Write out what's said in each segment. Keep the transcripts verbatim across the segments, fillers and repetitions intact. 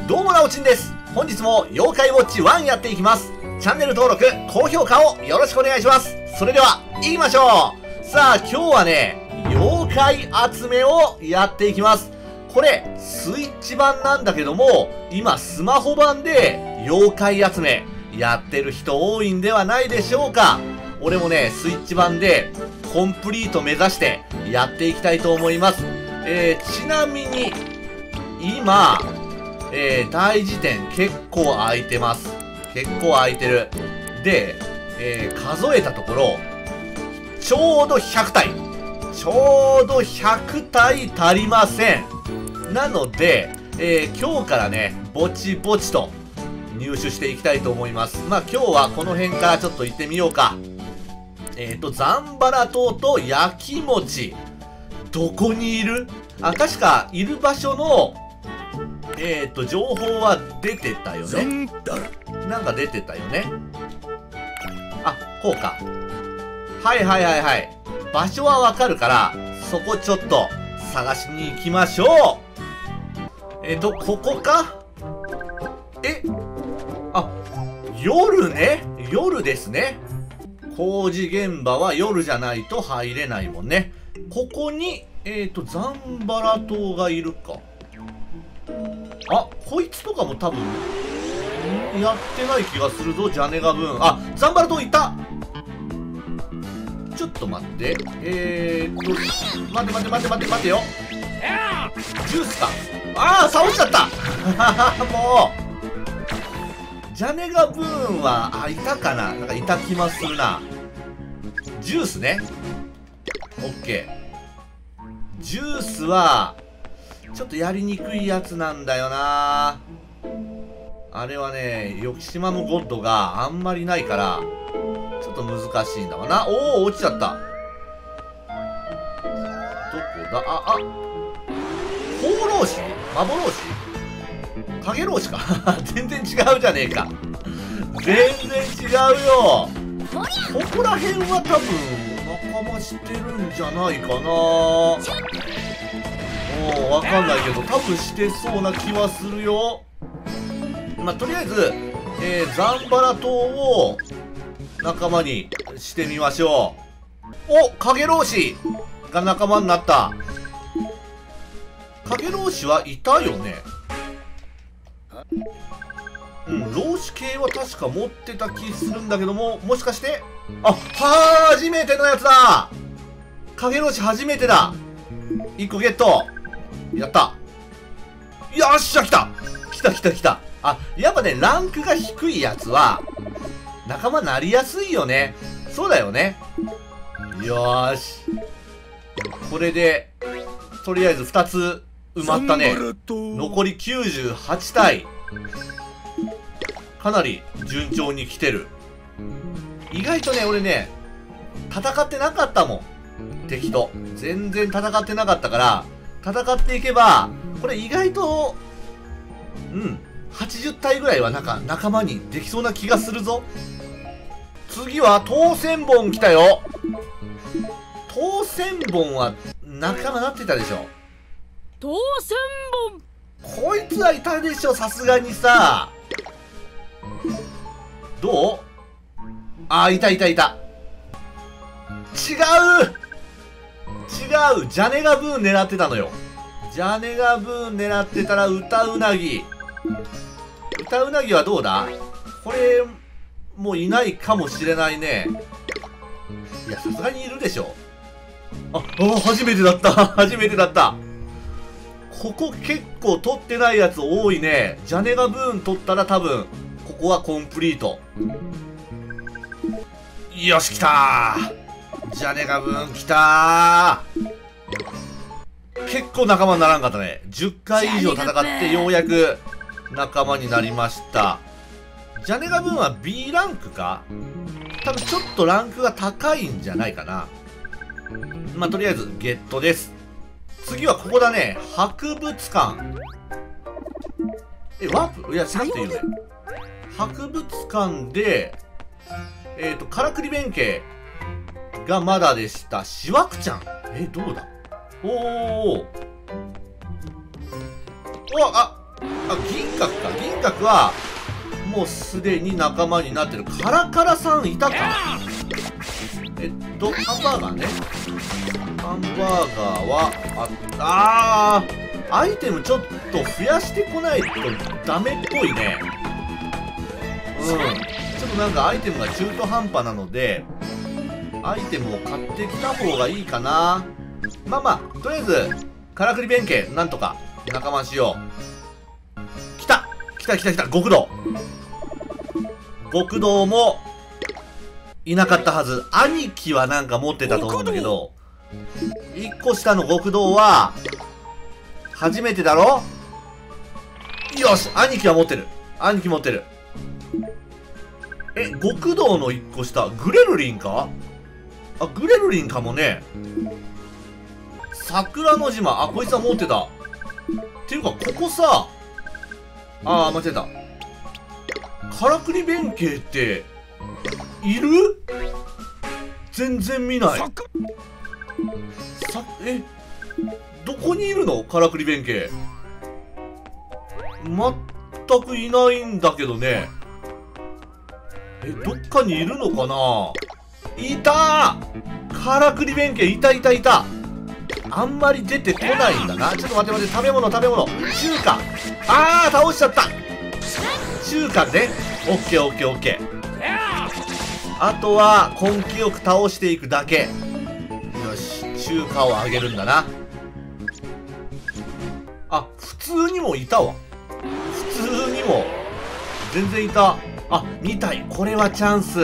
どうもなおちんです。本日も妖怪ウォッチワンやっていきます。チャンネル登録、高評価をよろしくお願いします。それでは、行きましょう。さあ、今日はね、妖怪集めをやっていきます。これ、スイッチ版なんだけども、今スマホ版で妖怪集めやってる人多いんではないでしょうか。俺もね、スイッチ版でコンプリート目指してやっていきたいと思います。えー、ちなみに、今、えー、大辞典結構空いてます。結構空いてる。で、えー、数えたところ、ちょうどひゃくたい。ちょうどひゃくたい足りません。なので、えー、今日からね、ぼちぼちと入手していきたいと思います。まあ今日はこの辺からちょっと行ってみようか。えっと、ザンバラ島と焼き餅。どこにいる？あ、確か、いる場所の、えっと、情報は出てたよね。なんか出てたよね。あ、こうか。はいはいはいはい。場所はわかるから、そこちょっと探しに行きましょう。えっと、ここか？え？あ、夜ね。夜ですね。工事現場は夜じゃないと入れないもんね。ここに、えっと、ザンバラ島がいるか。あ、こいつとかも多分、やってない気がするぞ、ジャネガブーン。あ、ザンバラ島いた！ちょっと待って。えーっと、待て待て待て待て待てよ。ジュースか。ああ、倒しちゃったもう。ジャネガブーンは、あ、いたかな？なんかいた気もするな。ジュースね。オッケー。ジュースは、ちょっとやりにくいやつなんだよな。あれはね、ヨキシマのゴッドがあんまりないから、ちょっと難しいんだわな。おお、落ちちゃった。どこだ？あ、あ、放浪士？幻？影浪士か全然違うじゃねえか。全然違うよ。ここら辺は多分、仲間してるんじゃないかな。おー、わかんないけど、多分してそうな気はするよ。まあ、とりあえず、えー、ザンバラ島を仲間にしてみましょう。お、影浪士が仲間になった。影浪士はいたよね。うん、浪士系は確か持ってた気するんだけども、もしかして、あ、初めてのやつだ。影浪士初めてだ。いっこゲット。やった。よっしゃ、来た来た来た来た。あ、やっぱね、ランクが低いやつは、仲間なりやすいよね。そうだよね。よーし。これで、とりあえずふたつ埋まったね。残りきゅうじゅうはちたい。かなり順調に来てる。意外とね、俺ね、戦ってなかったもん。敵と。全然戦ってなかったから、戦っていけば、これ意外と、うん、はちじゅったいぐらいはなんか仲間にできそうな気がするぞ。次は当選本来たよ。当選本は仲間なってたでしょ。 当選本こいつはいたでしょ、さすがにさ。どう？ああ、いたいたいた。違う違うジャネガブーン狙ってたのよ。ジャネガブーン狙ってたら歌うなぎ。歌うなぎはどうだ？これ、もういないかもしれないね。いや、さすがにいるでしょ。あ、あ、初めてだった。初めてだった。ここ結構取ってないやつ多いね。ジャネガブーン取ったら多分、ここはコンプリート。よし、来たー。ジャネガブーン来たー。結構仲間にならんかったね。じゅっかい以上戦ってようやく仲間になりました。ジャネガブーンは ビー ランクか？多分ちょっとランクが高いんじゃないかな。まあ、とりあえずゲットです。次はここだね。博物館。え、ワープ？いや、しなくていいよね。博物館で、えっと、からくり弁慶がまだでした。しわくちゃん。え、どうだ？おー。お、あ、 あ、銀閣か。銀閣はもうすでに仲間になってる。カラカラさんいたか。えっとハンバーガーね。ハンバーガーはああーアイテムちょっと増やしてこないとダメっぽいね。うんちょっとなんかアイテムが中途半端なのでアイテムを買ってきた方がいいかな。まあまあとりあえずからくり弁慶なんとか仲間しよう。来た来た来た来た。極道極道もいなかったはず。兄貴はなんか持ってたと思うんだけどいっこ下の極道は初めてだろ。よし兄貴は持ってる。兄貴持ってる。え極道のいっこ下グレルリンか。あグレルリンかもね。桜の島あこいつは持ってた。っていうかここさあー間違えた。からくり弁慶っている？全然見ない。さえどこにいるのからくり弁慶。全くいないんだけどね。えどっかにいるのかな。いたーからくり弁慶いたいたいた。あんまり出てこないんだな。ちょっと待って待って。食べ物食べ物中華。あー倒しちゃった。中華ね。オッケーオッケーオッケー。あとは根気よく倒していくだけ。よし中華をあげるんだな。あ普通にもいたわ。普通にも全然いた。あに体これはチャンス。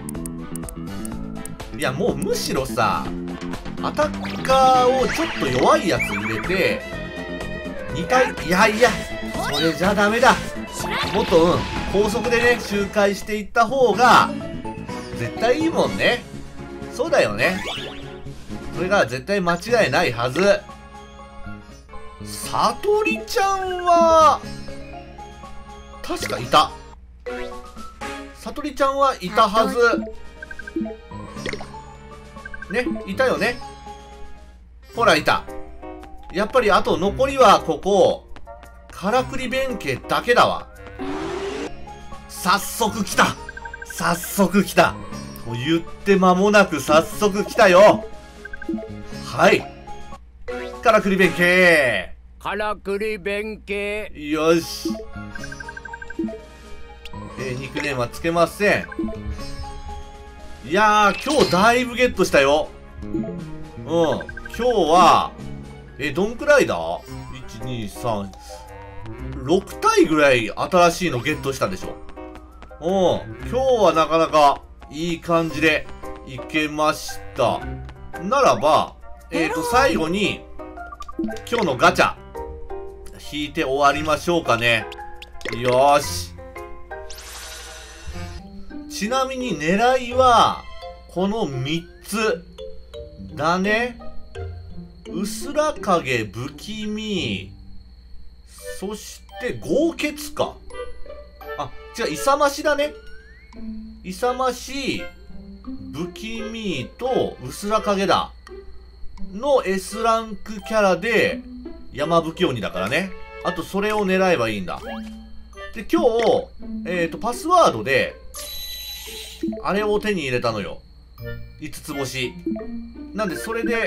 いやもうむしろさアタッカーをちょっと弱いやつ入れてに体。いやいやそれじゃダメだ。もっとうん高速でね周回していった方が絶対いいもんね。そうだよね。それが絶対間違いないはず。さとりちゃんは確かいた。さとりちゃんはいたはずね。いたよね。ほらいた。やっぱりあと残りはここからくり弁慶だけだわ。早速来た。早速来た。もう言って間もなく早速来たよ。はいからくり弁慶。 からくり弁慶。 よし。えー、ニックネームはつけません。いやー今日だいぶゲットしたよ。うん今日はえー、どんくらいだ ?いち、に、さん、ろく体ぐらい新しいのゲットしたでしょ。うん今日はなかなかいい感じでいけました。ならばえーと最後に今日のガチャ引いて終わりましょうかね。よーし。ちなみに狙いはこのみっつだね。うすら影不気味そして豪傑か。あ違う勇ましだね。勇まし不気味とうすら影だの エス ランクキャラで山吹鬼だからね。あとそれを狙えばいいんだ。で今日えっとパスワードであれを手に入れたのよ。いつつ星なんでそれで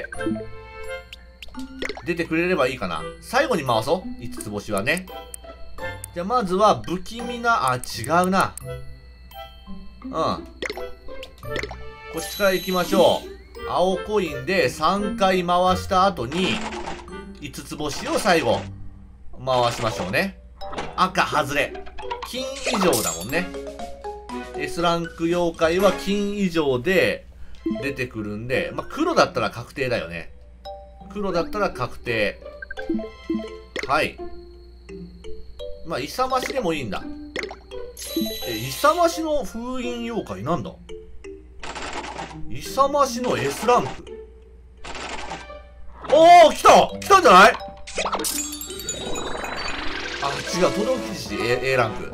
出てくれればいいかな。最後に回そういつつ星はね。じゃあまずは不気味なあ違うな。うんこっちから行きましょう。青コインでさんかい回した後にいつつ星を最後回しましょうね。赤外れ。金以上だもんね。 エス ランク妖怪は金以上で出てくるんで、まあ、黒だったら確定だよね。黒だったら確定。はいまあ勇ましでもいいんだ。え勇ましの封印妖怪なんだ。勇ましの エス ランク。おお来た来たんじゃない。あ違う轟獅子 A, A ランク。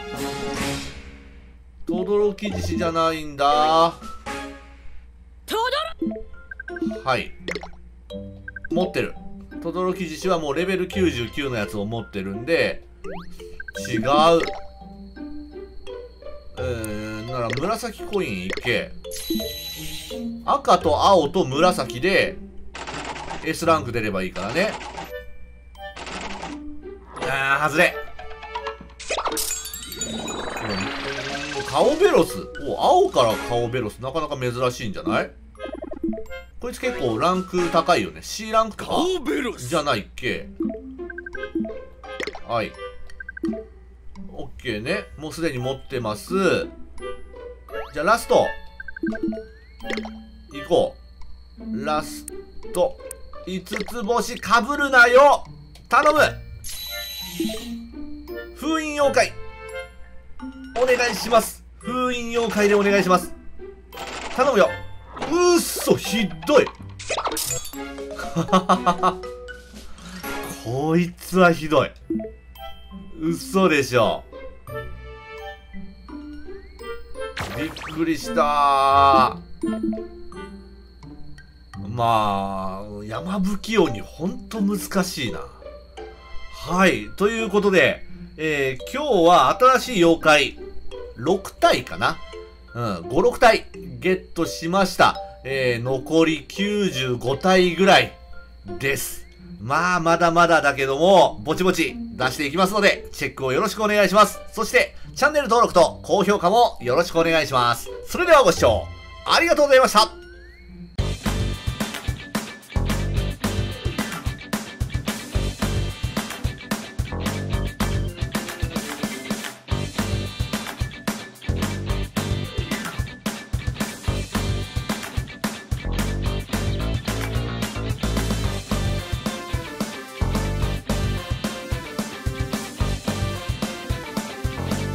轟獅子じゃないんだ。はい持ってる。轟獅子はもうレベルきゅうじゅうきゅうのやつを持ってるんで違う。えー、なら紫コインいけ。赤と青と紫で S ランク出ればいいからね。あー、外れ。カオベロス。お、青からカオベロス、なかなか珍しいんじゃない？こいつ結構ランク高いよね。C ランクとかじゃないっけ。はい。オッケーね。もうすでに持ってます。じゃあラスト。行こう。ラスト。五つ星かぶるなよ。頼む。封印妖怪。お願いします。封印妖怪でお願いします。頼むよ。うっそ、ひどい。こいつはひどい。嘘でしょ。びっくりしたー。まあ、山吹鬼ほんと難しいな。はい。ということで、えー、今日は新しい妖怪、ろく体かな。うん、ご、ろく体ゲットしました。えー、残りきゅうじゅうご体ぐらいです。まあ、まだまだだけども、ぼちぼち出していきますので、チェックをよろしくお願いします。そして、チャンネル登録と高評価もよろしくお願いします。それではご視聴ありがとうございました。